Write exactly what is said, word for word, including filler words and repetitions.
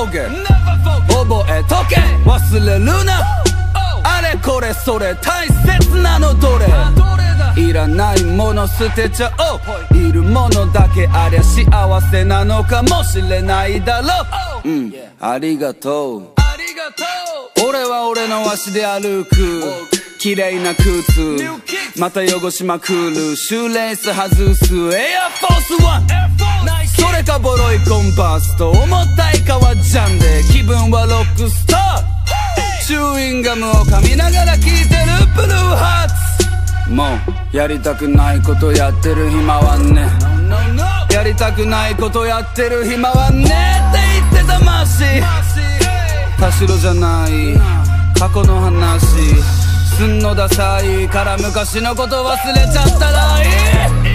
forget 覚えとけ忘れるなあれこれそれ大切なのどれいらないもの捨てちゃおういるものだけありゃ幸せなのかもしれないだろううんありがとう俺は俺の足で歩く綺麗な靴また汚しまくるシューレース外すエアフォースワンそれかボロいコンパスと重たい革ジャンで気分はロックスターチューインガムを噛みながら聴いてるブルーハーツもうやりたくないことやってる暇はねやりたくないことやってる暇はねって言ってたマシ田代じゃない過去の話すんのダサいから昔のこと忘れちゃったらいい